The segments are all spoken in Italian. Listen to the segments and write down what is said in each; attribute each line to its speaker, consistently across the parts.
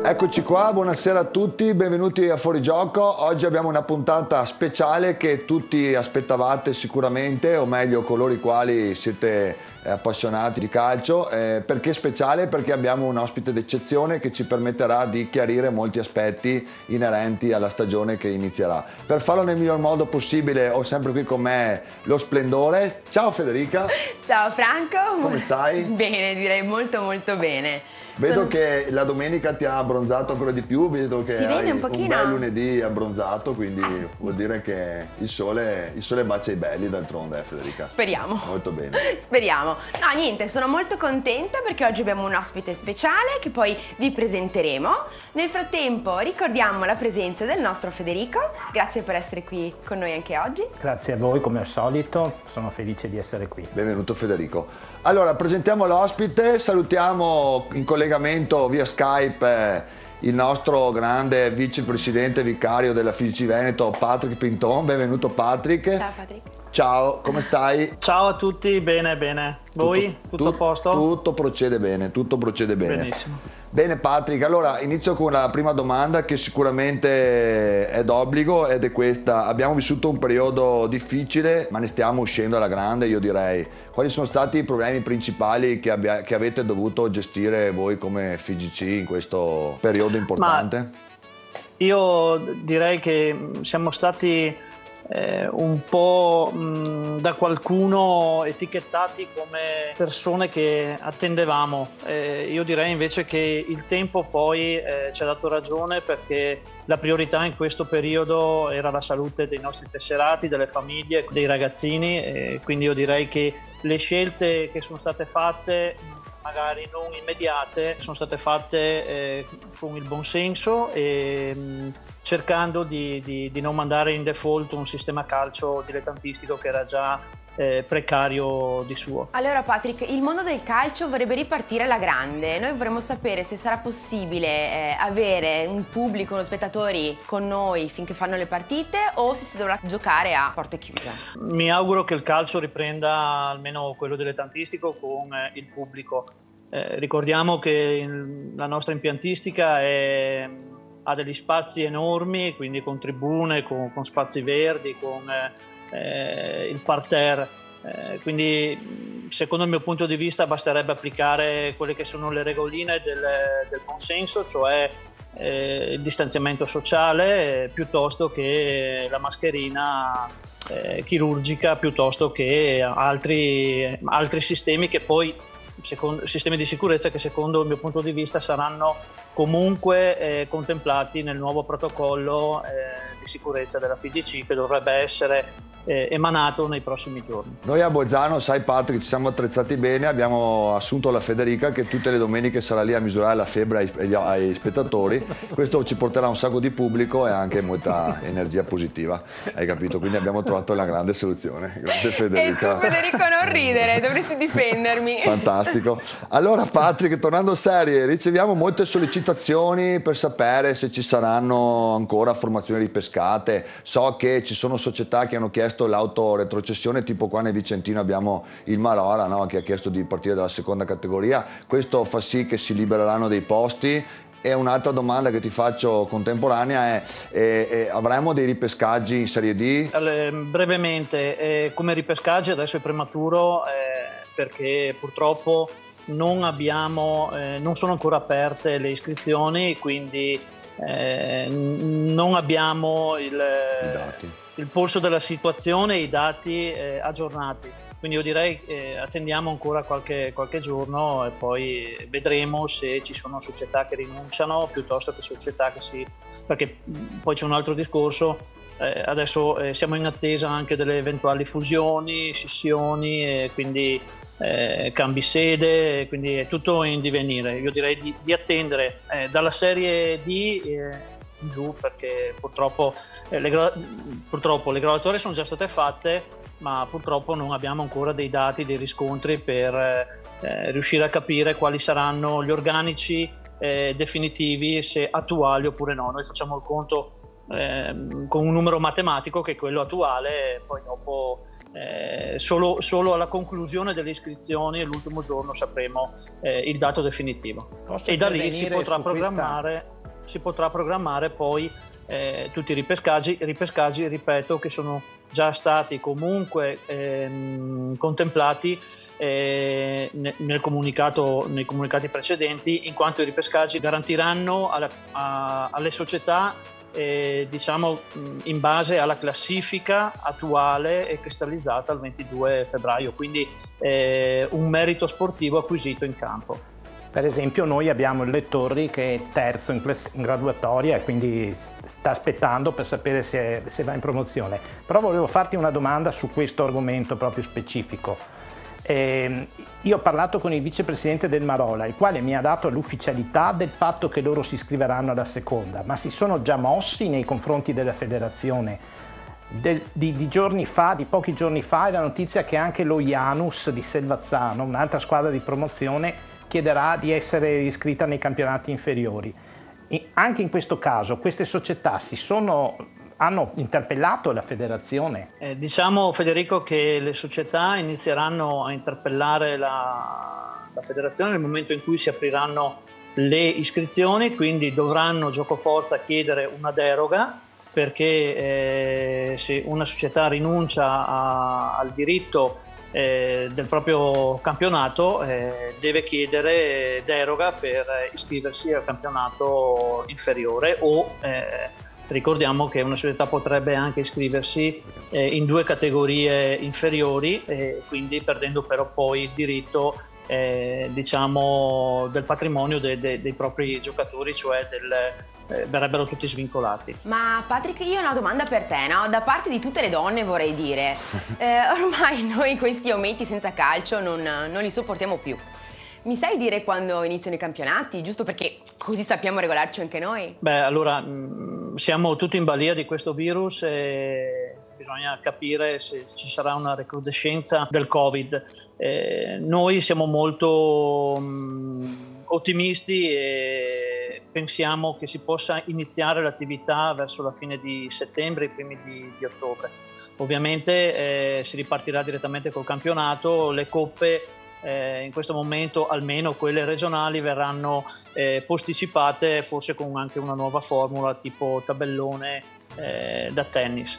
Speaker 1: Eccoci qua, buonasera a tutti, benvenuti a Fuorigioco. Oggi abbiamo una puntata speciale che tutti aspettavate sicuramente, o meglio coloro i quali siete appassionati di calcio. Perché speciale? Perché abbiamo un ospite d'eccezione che ci permetterà di chiarire molti aspetti inerenti alla stagione che inizierà. Per farlo nel miglior modo possibile ho sempre qui con me lo splendore. Ciao Federica.
Speaker 2: Ciao Franco.
Speaker 1: Come stai?
Speaker 2: Bene, direi molto bene.
Speaker 1: Vedo che la domenica ti ha abbronzato ancora di più, vedo che
Speaker 2: si vede
Speaker 1: hai
Speaker 2: un pochino.
Speaker 1: bel lunedì abbronzato, quindi vuol dire che il sole bacia i belli d'altronde, Federica.
Speaker 2: Speriamo.
Speaker 1: Molto bene.
Speaker 2: Speriamo. No, niente, sono molto contenta perché oggi abbiamo un ospite speciale che poi vi presenteremo. Nel frattempo ricordiamo la presenza del nostro Federico. Grazie per essere qui con noi anche oggi.
Speaker 3: Grazie a voi come al solito, sono felice di essere qui.
Speaker 1: Benvenuto Federico. Allora, presentiamo l'ospite, salutiamo in collegamento via Skype il nostro grande vicepresidente vicario della FIGC Veneto, Patrick Pinton. Benvenuto Patrick.
Speaker 2: Ciao Patrick.
Speaker 1: Ciao, come stai?
Speaker 4: Ciao a tutti, bene. Voi? Tutto a posto?
Speaker 1: Tutto procede bene, tutto procede bene.
Speaker 4: Benissimo.
Speaker 1: Bene Patrick, allora inizio con la prima domanda che sicuramente è d'obbligo ed è questa. Abbiamo vissuto un periodo difficile, ma ne stiamo uscendo alla grande, io direi. Quali sono stati i problemi principali che avete dovuto gestire voi come FIGC in questo periodo importante?
Speaker 4: Io direi che siamo stati un po' da qualcuno etichettati come persone che attendevamo. Io direi invece che il tempo poi ci ha dato ragione, perché la priorità in questo periodo era la salute dei nostri tesserati, delle famiglie, dei ragazzini, quindi io direi che le scelte che sono state fatte, magari non immediate, sono state fatte con il buon senso e cercando di non mandare in default un sistema calcio dilettantistico che era già precario di suo.
Speaker 2: Allora Patrick, il mondo del calcio vorrebbe ripartire alla grande. Noi vorremmo sapere se sarà possibile avere un pubblico, uno spettatori con noi finché fanno le partite, o se si dovrà giocare a porte chiuse.
Speaker 4: Mi auguro che il calcio riprenda, almeno quello dilettantistico, con il pubblico. Ricordiamo che la nostra impiantistica ha degli spazi enormi, quindi con tribune, con spazi verdi, con il parterre, quindi secondo il mio punto di vista basterebbe applicare quelle che sono le regoline del consenso, cioè il distanziamento sociale, piuttosto che la mascherina chirurgica, piuttosto che altri sistemi che poi sistemi di sicurezza che secondo il mio punto di vista saranno comunque contemplati nel nuovo protocollo di sicurezza della FIGC, che dovrebbe essere emanato nei prossimi giorni.
Speaker 1: Noi a Bolzano, sai Patrick, ci siamo attrezzati bene, abbiamo assunto la Federica che tutte le domeniche sarà lì a misurare la febbre ai spettatori. Questo ci porterà un sacco di pubblico e anche molta energia positiva, hai capito? Quindi abbiamo trovato una grande soluzione. Grazie Federica.
Speaker 2: E tu Federico non ridere, dovresti difendermi.
Speaker 1: Fantastico. Allora Patrick, tornando serie, riceviamo molte sollecitazioni per sapere se ci saranno ancora formazioni ripescate. So che ci sono società che hanno chiesto l'autoretrocessione, tipo qua nel Vicentino abbiamo il Marora, no? Che ha chiesto di partire dalla seconda categoria. Questo fa sì che si libereranno dei posti. E un'altra domanda che ti faccio contemporanea è avremo dei ripescaggi in Serie D?
Speaker 4: Brevemente, come ripescaggi adesso è prematuro, perché purtroppo non sono ancora aperte le iscrizioni, quindi non abbiamo il polso della situazione e i dati aggiornati. Quindi io direi attendiamo ancora qualche giorno e poi vedremo se ci sono società che rinunciano piuttosto che società che perché poi c'è un altro discorso. Adesso siamo in attesa anche delle eventuali fusioni, scissioni e quindi cambi sede, quindi è tutto in divenire. Io direi di attendere dalla Serie D in giù, perché purtroppo le graduatorie sono già state fatte, ma purtroppo non abbiamo ancora dei dati, dei riscontri per riuscire a capire quali saranno gli organici definitivi, se attuali oppure no. Noi facciamo il conto con un numero matematico che è quello attuale, e poi dopo solo alla conclusione delle iscrizioni l'ultimo giorno sapremo il dato definitivo.
Speaker 3: Posso
Speaker 4: e da lì si
Speaker 3: intervenire
Speaker 4: potrà
Speaker 3: su
Speaker 4: programmare. si potrà programmare poi tutti i ripescaggi, ripeto, che sono già stati comunque contemplati nei comunicati precedenti, in quanto i ripescaggi garantiranno alle società, diciamo, in base alla classifica attuale e cristallizzata il 22 febbraio, quindi un merito sportivo acquisito in campo.
Speaker 3: Per esempio noi abbiamo il Lettorri che è terzo in graduatoria e quindi sta aspettando per sapere se va in promozione. Però volevo farti una domanda su questo argomento proprio specifico. Io ho parlato con il vicepresidente del Marola, il quale mi ha dato l'ufficialità del fatto che loro si iscriveranno alla seconda, ma si sono già mossi nei confronti della federazione. Di pochi giorni fa, è la notizia che anche lo Janus di Selvazzano, un'altra squadra di promozione, chiederà di essere iscritta nei campionati inferiori. Anche in questo caso queste società hanno interpellato la federazione?
Speaker 4: Diciamo, Federico, che le società inizieranno a interpellare la federazione nel momento in cui si apriranno le iscrizioni, quindi dovranno giocoforza chiedere una deroga, perché se una società rinuncia al diritto del proprio campionato, deve chiedere deroga per iscriversi al campionato inferiore, o ricordiamo che una società potrebbe anche iscriversi in 2 categorie inferiori, quindi perdendo però poi il diritto diciamo del patrimonio dei propri giocatori, cioè verrebbero tutti svincolati.
Speaker 2: Ma Patrick, io ho una domanda per te, no? Da parte di tutte le donne vorrei dire, ormai noi questi aumenti senza calcio non li sopportiamo più. Mi sai dire quando iniziano i campionati? Giusto perché così sappiamo regolarci anche noi?
Speaker 4: Beh, allora, siamo tutti in balia di questo virus e bisogna capire se ci sarà una recrudescenza del Covid. Noi siamo molto ottimisti e pensiamo che si possa iniziare l'attività verso la fine di settembre, i primi di ottobre. Ovviamente si ripartirà direttamente col campionato, le coppe in questo momento, almeno quelle regionali, verranno posticipate, forse con anche una nuova formula tipo tabellone da tennis.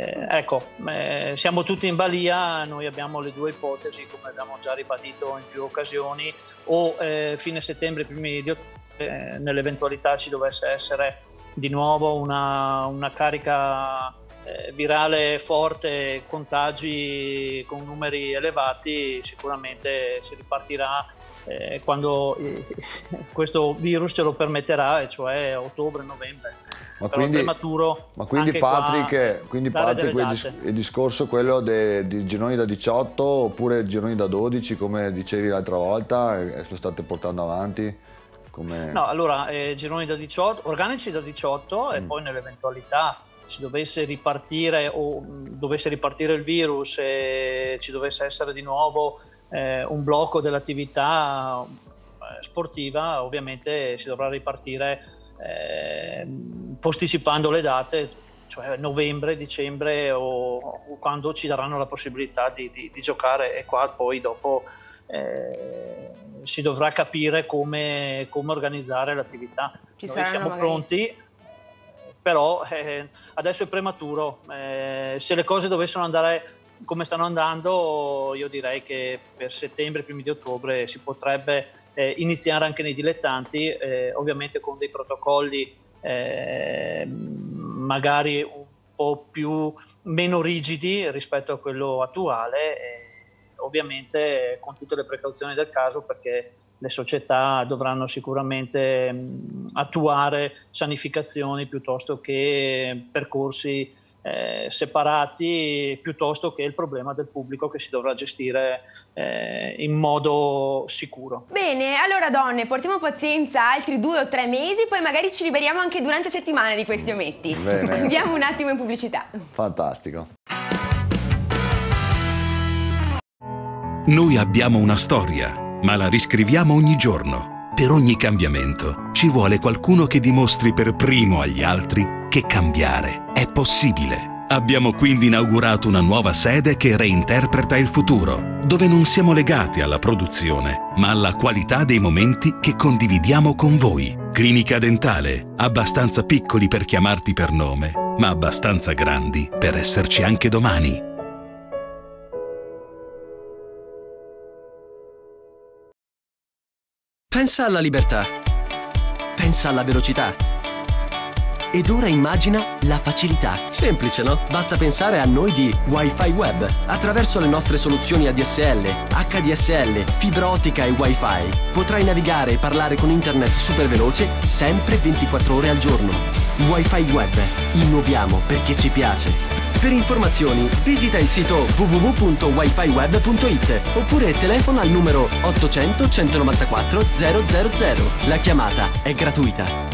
Speaker 4: Siamo tutti in balia, noi abbiamo le 2 ipotesi, come abbiamo già ribadito in più occasioni, o fine settembre, primi di ottobre, nell'eventualità ci dovesse essere di nuovo una carica virale forte, contagi con numeri elevati, sicuramente si ripartirà quando questo virus ce lo permetterà, e cioè ottobre-novembre.
Speaker 1: Ma quindi Patrick, il discorso è quello di gironi da 18 oppure gironi da 12, come dicevi l'altra volta, lo state portando avanti?
Speaker 4: No, allora gironi da 18, organici da 18 e poi nell'eventualità ci dovesse ripartire o dovesse ripartire il virus e ci dovesse essere di nuovo un blocco dell'attività sportiva, ovviamente si dovrà ripartire posticipando le date, cioè novembre, dicembre o quando ci daranno la possibilità di giocare, e qua poi dopo si dovrà capire come organizzare l'attività. Noi siamo pronti, però adesso è prematuro. Se le cose dovessero andare come stanno andando, io direi che per settembre, primi di ottobre si potrebbe iniziare anche nei dilettanti, ovviamente con dei protocolli magari un po' meno rigidi rispetto a quello attuale, ovviamente con tutte le precauzioni del caso, perché le società dovranno sicuramente attuare sanificazioni piuttosto che percorsi separati, piuttosto che il problema del pubblico che si dovrà gestire in modo sicuro.
Speaker 2: Bene, allora donne, portiamo pazienza altri 2 o 3 mesi, poi magari ci liberiamo anche durante settimane di questi ometti. Andiamo un attimo in pubblicità.
Speaker 1: Fantastico.
Speaker 5: Noi abbiamo una storia, ma la riscriviamo ogni giorno. Per ogni cambiamento ci vuole qualcuno che dimostri per primo agli altri che cambiare è possibile. Abbiamo quindi inaugurato una nuova sede che reinterpreta il futuro, dove non siamo legati alla produzione, ma alla qualità dei momenti che condividiamo con voi. Clinica Dentale, abbastanza piccoli per chiamarti per nome, ma abbastanza grandi per esserci anche domani.
Speaker 6: Pensa alla libertà. Pensa alla velocità. Ed ora immagina la facilità. Semplice, no? Basta pensare a noi di Wi-Fi Web. Attraverso le nostre soluzioni ADSL, HDSL, fibra ottica e Wi-Fi potrai navigare e parlare con internet super veloce sempre 24 ore al giorno. Wi-Fi Web. Innoviamo perché ci piace. Per informazioni visita il sito www.wifiweb.it oppure telefona al numero 800 194 000. La chiamata è gratuita.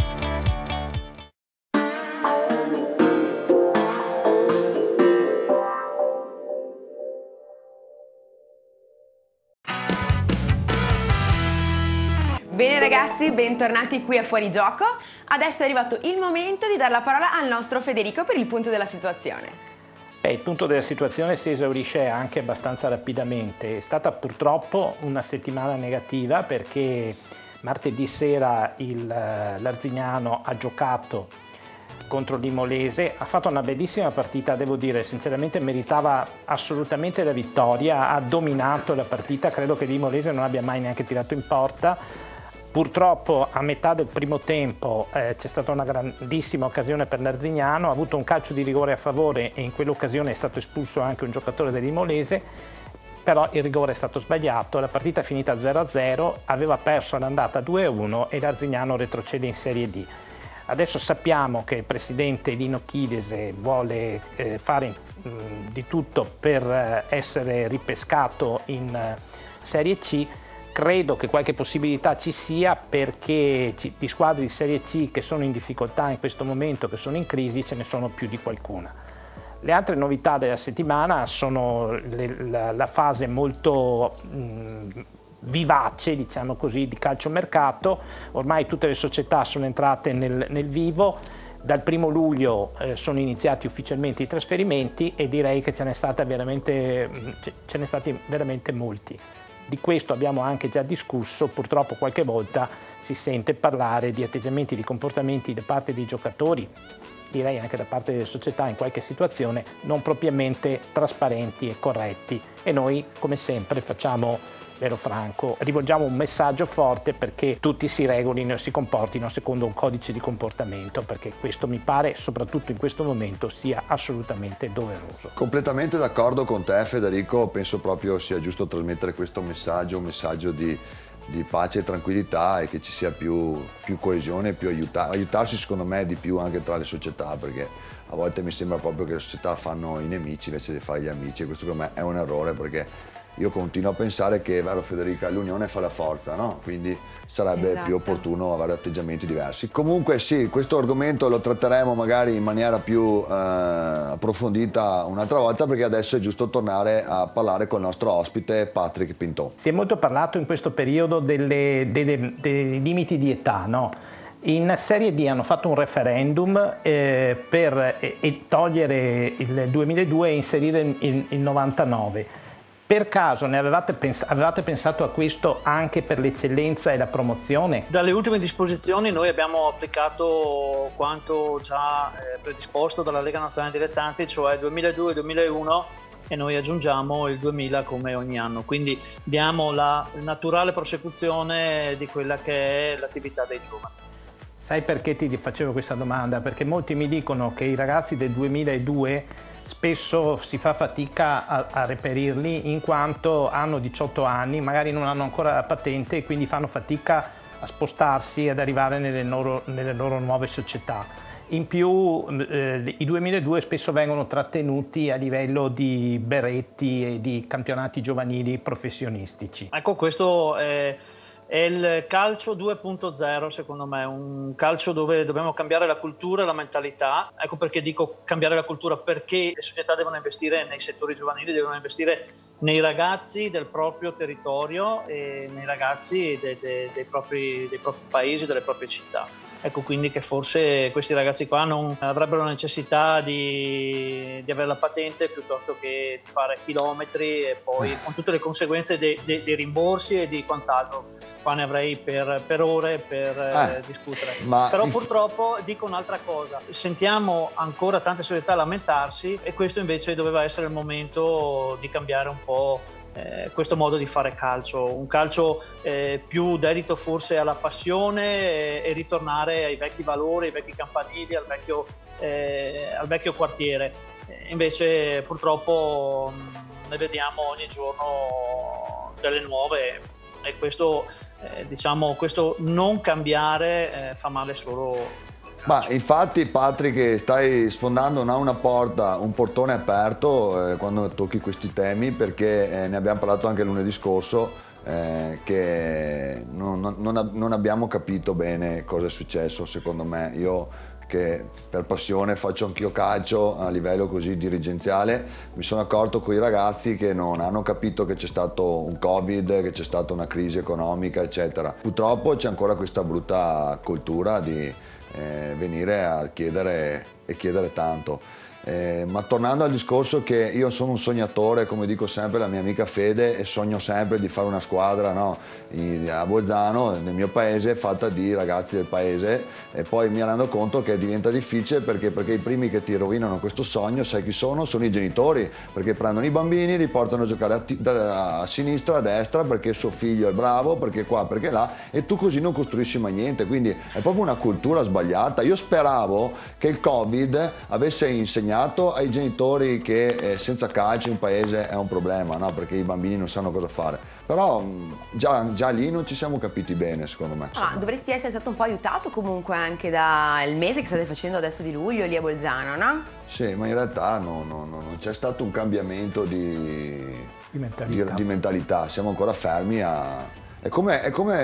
Speaker 2: Bene ragazzi, bentornati qui a Fuori Gioco. Adesso è arrivato il momento di dare la parola al nostro Federico per il punto della situazione.
Speaker 3: Il punto della situazione si esaurisce anche abbastanza rapidamente. È stata purtroppo una settimana negativa perché martedì sera l'Arzignano ha giocato contro l'Imolese, ha fatto una bellissima partita, devo dire, sinceramente meritava assolutamente la vittoria, ha dominato la partita, credo che l'Imolese non abbia mai neanche tirato in porta. Purtroppo a metà del primo tempo c'è stata una grandissima occasione per l'Arzignano, ha avuto un calcio di rigore a favore e in quell'occasione è stato espulso anche un giocatore dell'Imolese, però il rigore è stato sbagliato, la partita è finita 0-0, aveva perso all'andata 2-1 e l'Arzignano retrocede in Serie D. Adesso sappiamo che il presidente Lino Chilese vuole fare di tutto per essere ripescato in Serie C. Credo che qualche possibilità ci sia perché di squadre di Serie C che sono in difficoltà in questo momento, che sono in crisi, ce ne sono più di qualcuna. Le altre novità della settimana sono la fase molto vivace, diciamo così, di calciomercato. Ormai tutte le società sono entrate nel vivo. Dal 1° luglio sono iniziati ufficialmente i trasferimenti e direi che ce ne stati veramente molti. Di questo abbiamo anche già discusso, purtroppo qualche volta si sente parlare di atteggiamenti, di comportamenti da parte dei giocatori, direi anche da parte delle società in qualche situazione, non propriamente trasparenti e corretti. E noi, come sempre, facciamo, vero Franco, rivolgiamo un messaggio forte perché tutti si regolino e si comportino secondo un codice di comportamento, perché questo mi pare, soprattutto in questo momento, sia assolutamente doveroso.
Speaker 1: Completamente d'accordo con te Federico, penso proprio sia giusto trasmettere questo messaggio, un messaggio di pace e tranquillità e che ci sia più coesione, più aiutarsi secondo me di più anche tra le società, perché a volte mi sembra proprio che le società fanno i nemici invece di fare gli amici e questo secondo me è un errore, perché io continuo a pensare che, vero Federica, l'unione fa la forza, no? Quindi sarebbe più opportuno avere atteggiamenti diversi. Comunque sì, questo argomento lo tratteremo magari in maniera più approfondita un'altra volta, perché adesso è giusto tornare a parlare con il nostro ospite Patrick Pinto.
Speaker 3: Si è molto parlato in questo periodo dei limiti di età, no? In Serie D hanno fatto un referendum per togliere il 2002 e inserire il 99. Per caso avevate pensato a questo anche per l'eccellenza e la promozione?
Speaker 4: Dalle ultime disposizioni noi abbiamo applicato quanto già predisposto dalla Lega Nazionale Dilettanti, cioè 2002-2001, e noi aggiungiamo il 2000 come ogni anno, quindi diamo la naturale prosecuzione di quella che è l'attività dei giovani.
Speaker 3: Sai perché ti facevo questa domanda? Perché molti mi dicono che i ragazzi del 2002 spesso si fa fatica a reperirli in quanto hanno 18 anni, magari non hanno ancora la patente e quindi fanno fatica a spostarsi, ad arrivare nelle loro nuove società. In più i 2002 spesso vengono trattenuti a livello di berretti e di campionati giovanili professionistici.
Speaker 4: Ecco, questo è il calcio 2.0, secondo me, un calcio dove dobbiamo cambiare la cultura e la mentalità. Ecco perché dico cambiare la cultura, perché le società devono investire nei settori giovanili, devono investire nei ragazzi del proprio territorio e nei ragazzi dei propri paesi, delle proprie città. ecco, quindi che forse questi ragazzi qua non avrebbero necessità di avere la patente piuttosto che di fare chilometri e poi con tutte le conseguenze dei rimborsi e di quant'altro. Qua ne avrei per ore per discutere. Però purtroppo dico un'altra cosa, sentiamo ancora tante società lamentarsi e questo invece doveva essere il momento di cambiare un po' questo modo di fare calcio, un calcio più dedito forse alla passione e ritornare ai vecchi valori, ai vecchi campanili, al vecchio quartiere. Invece purtroppo ne vediamo ogni giorno delle nuove e questo diciamo questo non cambiare fa male solo.
Speaker 1: Ma infatti Patrick, stai sfondando una porta, un portone aperto quando tocchi questi temi, perché ne abbiamo parlato anche lunedì scorso, che non abbiamo capito bene cosa è successo, secondo me. Io che per passione faccio anch'io calcio a livello così dirigenziale, mi sono accorto con i ragazzi che non hanno capito che c'è stato un Covid, che c'è stata una crisi economica, eccetera. Purtroppo c'è ancora questa brutta cultura di venire a chiedere e chiedere tanto. Ma tornando al discorso che io sono un sognatore, come dico sempre alla mia amica Fede, e sogno sempre di fare una squadra, no? A Bolzano, nel mio paese, fatta di ragazzi del paese, e poi mi rendo conto che diventa difficile perché i primi che ti rovinano questo sogno, sai chi sono? Sono i genitori, perché prendono i bambini, li portano a giocare a sinistra, a destra, perché il suo figlio è bravo, perché qua, perché là, e tu così non costruisci mai niente, quindi è proprio una cultura sbagliata. Io speravo che il Covid avesse insegnato ai genitori che senza calcio in paese è un problema, no? Perché i bambini non sanno cosa fare. Però già lì non ci siamo capiti bene, secondo me.
Speaker 2: Dovresti essere stato un po' aiutato comunque anche dal mese che state facendo adesso di luglio lì a Bolzano, no?
Speaker 1: Sì, ma in realtà non c'è stato un cambiamento di mentalità. Siamo ancora fermi a... È come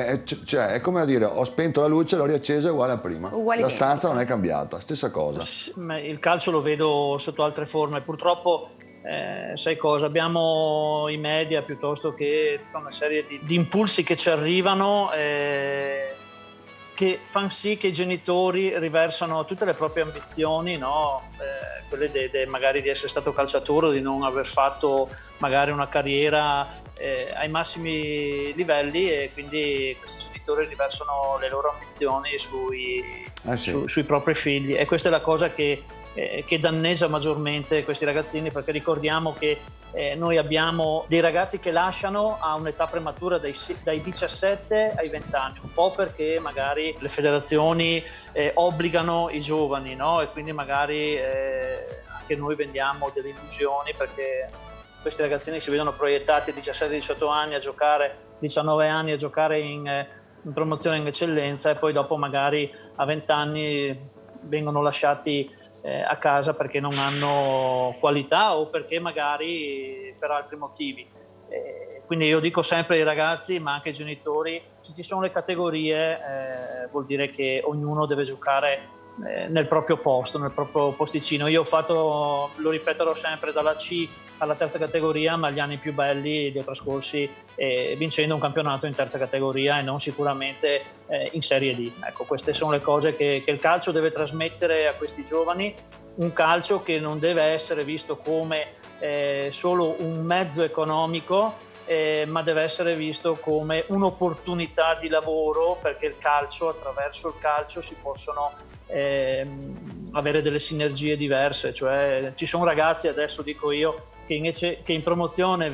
Speaker 1: a dire ho spento la luce, l'ho riaccesa, è uguale a prima. La stanza non è cambiata, stessa cosa.
Speaker 4: Il calcio lo vedo sotto altre forme, purtroppo sai cosa, abbiamo i media piuttosto che una serie di impulsi che ci arrivano che fanno sì che i genitori riversano tutte le proprie ambizioni, no? Quelle magari di essere stato calciatore o di non aver fatto magari una carriera ai massimi livelli, e quindi questi genitori riversano le loro ambizioni sui propri figli, e questa è la cosa che danneggia maggiormente questi ragazzini, perché ricordiamo che noi abbiamo dei ragazzi che lasciano a un'età prematura dai 17 ai 20 anni, un po' perché magari le federazioni obbligano i giovani, no? E quindi magari anche noi vendiamo delle illusioni, perché questi ragazzini si vedono proiettati a 17-18 anni a giocare, 19 anni a giocare in promozione in eccellenza, e poi dopo magari a 20 anni vengono lasciati a casa perché non hanno qualità o perché magari per altri motivi. Quindi io dico sempre ai ragazzi, ma anche ai genitori, se ci sono le categorie vuol dire che ognuno deve giocare nel proprio posto, nel proprio posticino. Io ho fatto, lo ripeterò sempre, dalla C alla terza categoria, ma gli anni più belli li ho trascorsi vincendo un campionato in terza categoria e non sicuramente in Serie D. Ecco, queste sono le cose che il calcio deve trasmettere a questi giovani, un calcio che non deve essere visto come solo un mezzo economico, ma deve essere visto come un'opportunità di lavoro, perché attraverso il calcio si possono avere delle sinergie diverse. Cioè ci sono ragazzi, adesso dico io, che invece che in promozione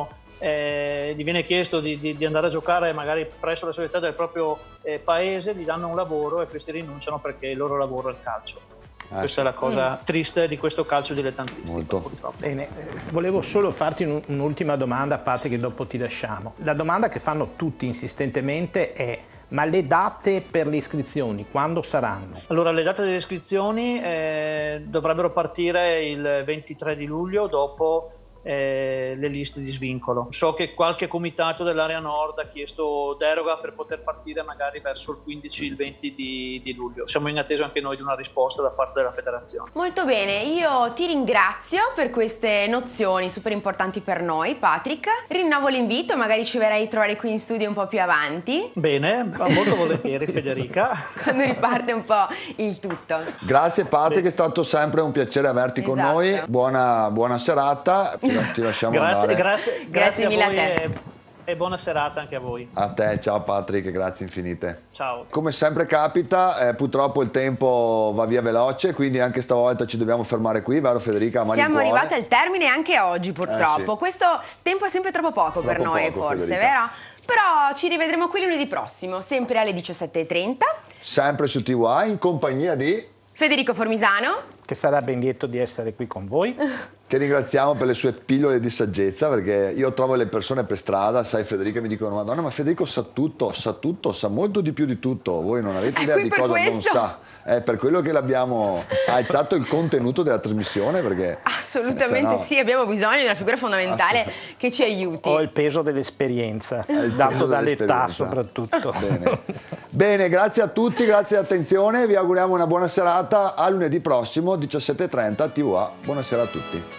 Speaker 4: gli viene chiesto di andare a giocare magari presso la società del proprio paese, gli danno un lavoro e questi rinunciano perché il loro lavoro è il calcio. Questa è la cosa triste di questo calcio dilettantistico, purtroppo.
Speaker 3: Bene, volevo solo farti un'ultima domanda, Patrick, che dopo ti lasciamo. La domanda che fanno tutti insistentemente è: ma le date per le iscrizioni quando saranno?
Speaker 4: Allora, le date delle iscrizioni dovrebbero partire il 23 di luglio, dopo le liste di svincolo. So che qualche comitato dell'area nord ha chiesto deroga per poter partire magari verso il 15, il 20 di luglio. Siamo in attesa anche noi di una risposta da parte della federazione.
Speaker 2: Molto bene, io ti ringrazio per queste nozioni super importanti per noi, Patrick. Rinnovo l'invito, magari ci verrai a trovare qui in studio un po' più avanti.
Speaker 4: Bene, molto volentieri Federica.
Speaker 2: Quando riparte un po' il tutto.
Speaker 1: Grazie Patrick, è stato sempre un piacere averti con noi. Buona serata. Ti lasciamo andare.
Speaker 4: Grazie
Speaker 2: mille
Speaker 4: a voi
Speaker 2: a te.
Speaker 4: e buona serata anche a voi.
Speaker 1: A te, ciao Patrick, grazie infinite.
Speaker 4: Ciao.
Speaker 1: Come sempre capita, purtroppo il tempo va via veloce, quindi anche stavolta ci dobbiamo fermare qui, vero Federica?
Speaker 2: Siamo arrivati al termine anche oggi purtroppo.
Speaker 1: Sì.
Speaker 2: Questo tempo è sempre troppo poco per noi,
Speaker 1: poco,
Speaker 2: forse,
Speaker 1: Federica.
Speaker 2: vero? Però ci rivedremo qui lunedì prossimo, sempre alle 17:30.
Speaker 1: Sempre su TVA in compagnia di
Speaker 2: Federico Formisano.
Speaker 3: Che sarà ben lieto di essere qui con voi.
Speaker 1: che ringraziamo per le sue pillole di saggezza, perché io trovo le persone per strada, sai Federica, mi dicono Madonna, ma Federico sa tutto, sa molto di più di tutto, voi non avete idea di cosa non sa. È per quello che l'abbiamo alzato il contenuto della trasmissione, perché
Speaker 2: assolutamente
Speaker 1: no,
Speaker 2: sì, abbiamo bisogno di una figura fondamentale che ci aiuti.
Speaker 3: Ho il peso dell'esperienza, dato dall'età soprattutto.
Speaker 1: Bene, grazie a tutti, grazie dell'attenzione, vi auguriamo una buona serata, a lunedì prossimo 17:30 TVA. Buonasera a tutti.